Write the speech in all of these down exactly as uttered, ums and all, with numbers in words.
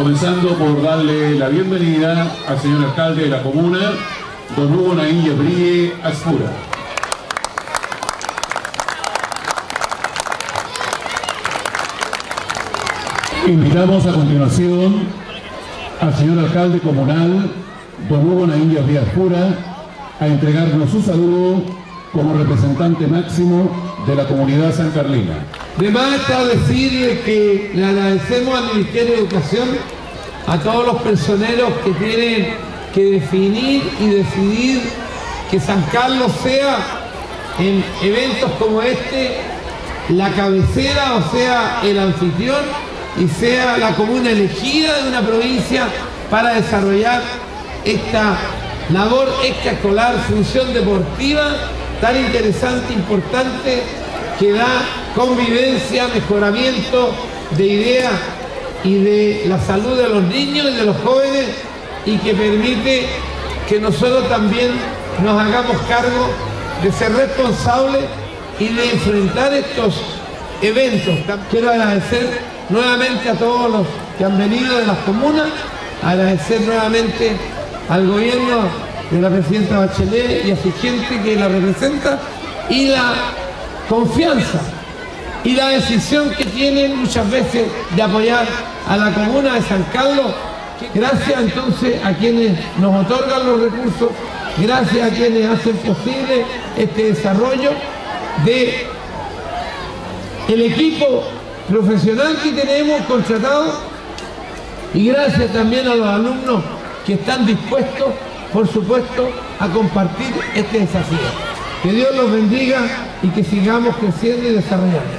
comenzando por darle la bienvenida al señor alcalde de la comuna, don Hugo Naín Yebrie Aspura. Invitamos a continuación al señor alcalde comunal, don Hugo Naín Yebrie Aspura, a entregarnos su saludo como representante máximo de la comunidad sancarlina. De más está decirle que le agradecemos al Ministerio de Educación, a todos los personeros que tienen que definir y decidir que San Carlos sea, en eventos como este, la cabecera, o sea, el anfitrión, y sea la comuna elegida de una provincia para desarrollar esta labor extraescolar, función deportiva tan interesante, importante, que da convivencia, mejoramiento de ideas y de la salud de los niños y de los jóvenes, y que permite que nosotros también nos hagamos cargo de ser responsables y de enfrentar estos eventos. Quiero agradecer nuevamente a todos los que han venido de las comunas, agradecer nuevamente al gobierno de la presidenta Bachelet y a su gente que la representa, y la confianza y la decisión que tienen muchas veces de apoyar a la comuna de San Carlos. Gracias entonces a quienes nos otorgan los recursos, gracias a quienes hacen posible este desarrollo de el equipo profesional que tenemos contratado, y gracias también a los alumnos que están dispuestos, por supuesto, a compartir este desafío. Que Dios los bendiga y que sigamos creciendo y desarrollando.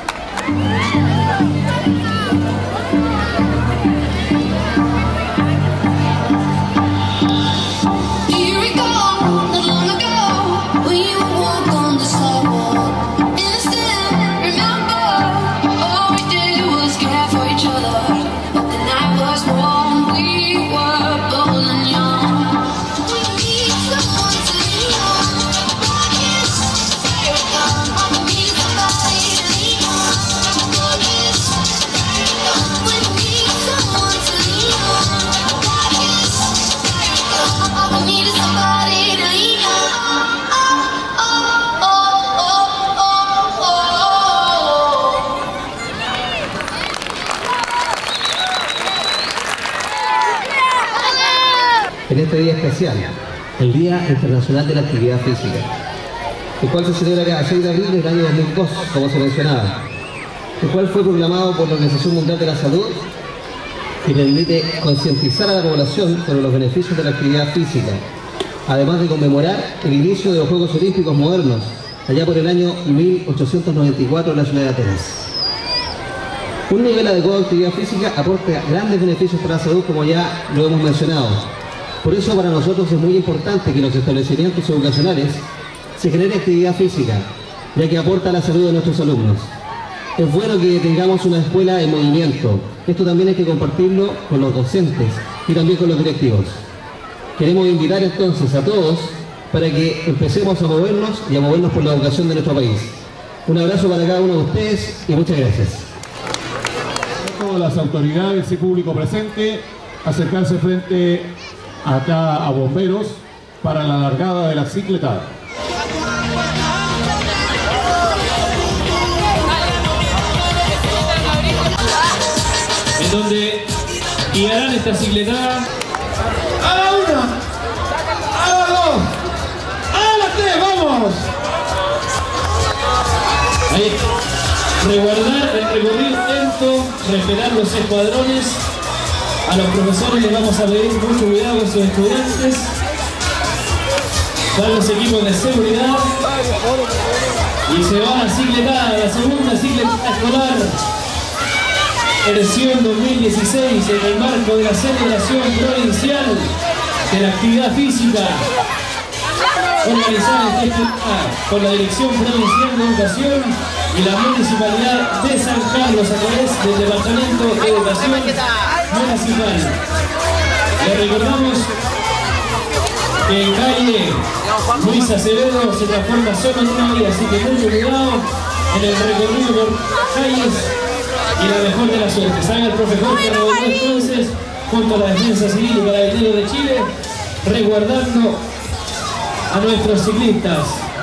En este día especial, el Día Internacional de la Actividad Física, el cual se celebra cada seis de abril del año dos mil dos, como se mencionaba, el cual fue proclamado por la Organización Mundial de la Salud, y permite concientizar a la población sobre los beneficios de la actividad física, además de conmemorar el inicio de los Juegos Olímpicos modernos, allá por el año mil ochocientos noventa y cuatro en la ciudad de Atenas. Un nivel adecuado de actividad física aporta grandes beneficios para la salud, como ya lo hemos mencionado. Por eso para nosotros es muy importante que en los establecimientos educacionales se genere actividad física, ya que aporta a la salud de nuestros alumnos. Es bueno que tengamos una escuela en movimiento. Esto también hay que compartirlo con los docentes y también con los directivos. Queremos invitar entonces a todos para que empecemos a movernos y a movernos por la educación de nuestro país. Un abrazo para cada uno de ustedes y muchas gracias. Todas las autoridades y público presente acercarse frente acá a bomberos para la largada de la cicletada. En donde guiarán esta cicletada ¡A la una! ¡A la dos! ¡A la tres! ¡Vamos! Ahí, resguardar el recorrido lento, respetar los escuadrones. A los profesores les vamos a pedir mucho cuidado con sus estudiantes. Van los equipos de seguridad. Y se va la cicletada, la segunda cicletada escolar. Versión dos mil dieciséis, en el marco de la celebración provincial de la actividad física, organizada en esta por la Dirección Provincial de Educación y la Municipalidad de San Carlos a través del Departamento de Educación Municipal. Le recordamos que en calle Luis Acevedo se transforma solo en una vía, así que mucho cuidado en el recorrido por calles y la mejor de la suerte. Salga el profe Jorge Rebolledo entonces, junto a la Defensa Civil y Carabineros de Chile, resguardando a nuestros ciclistas.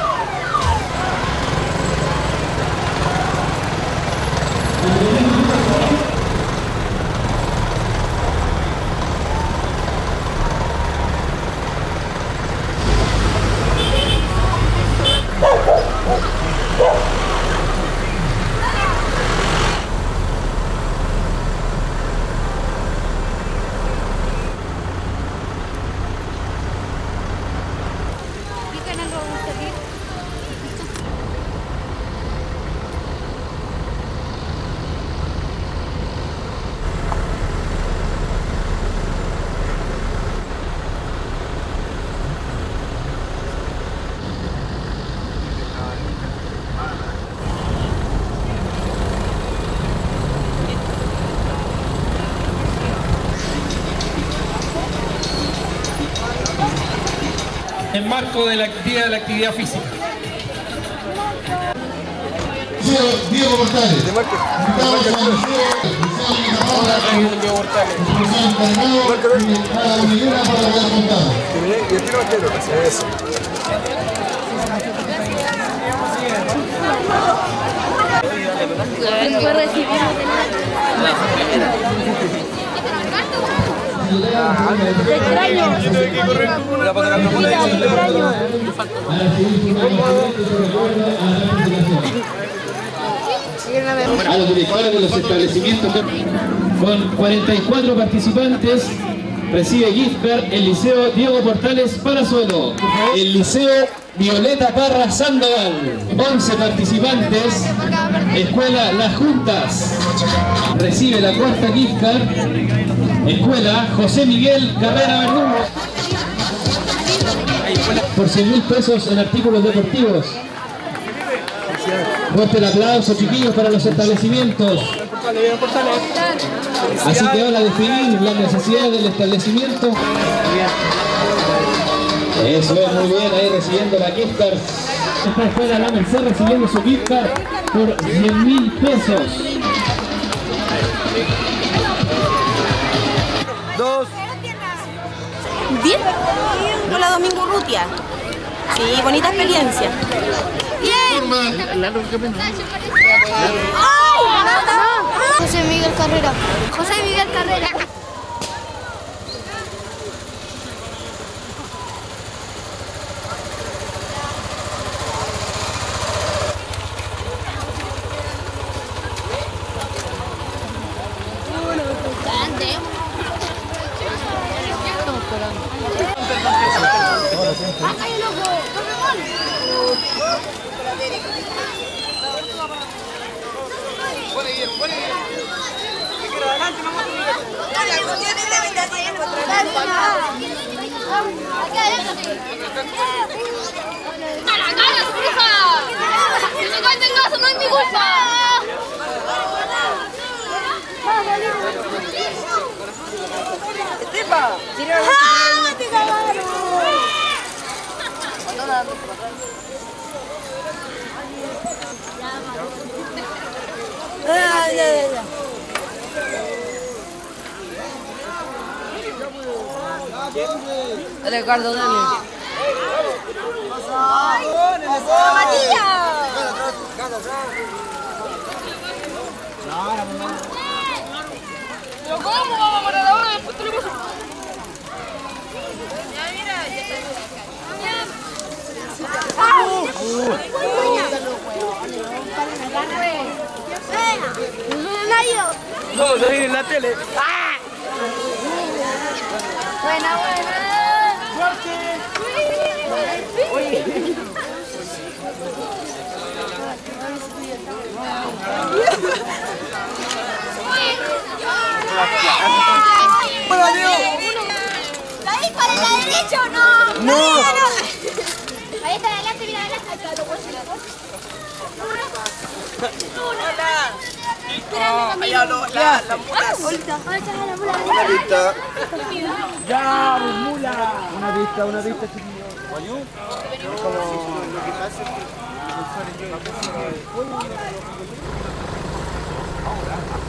En marco de la Día de la Actividad Física. Diego Portales. Invitamos al Liceo Diego Portales. Profesor encargado y a la unidad para poder contar. Y el tiro entero, eso. Fue recibido Te extraño. A los directores de los establecimientos con cuarenta y cuatro participantes recibe gift card el Liceo Diego Portales Palazuelo, el Liceo Violeta Parra Sandoval, once participantes, Escuela Las Juntas recibe la cuarta gift card, Escuela José Miguel Carrera Verdugo por cien mil pesos en artículos deportivos. Fuerte el aplauso, chiquillos, para los establecimientos. Así que van a definir las necesidades del establecimiento. Eso es, muy bien, ahí recibiendo la gift card. Esta escuela La Merced recibiendo su gift card por cien mil pesos. Dos. Bien. Hola, Domingo Urrutia. Sí, bonita experiencia. Bien. José Miguel Carrera. José Miguel Carrera. ¡A la cara, su hija! ¡Que se cuente el caso, no es mi culpa! ¡Estepa! ¡Ah, te cagaron! Ah, ya, ya, ya. Dale, Ricardo, dale. ¡Pasó, Matías! ¿Pero cómo vamos a parar ahora? Después te lo paso. Ya, mira, ya está. ¡Ah! No, lo vi en la tele. ¡Ah! Buena, buena. ¡Hola, Diego! ¿La dispara a la derecha o no? No. Ahí está adelante, mira adelante. No, allá no, la, la mula. Ahorita, ahorita la mula. Lista. Ya, mula. Una vista, una vista, chiquillo. Como lo que pasa es que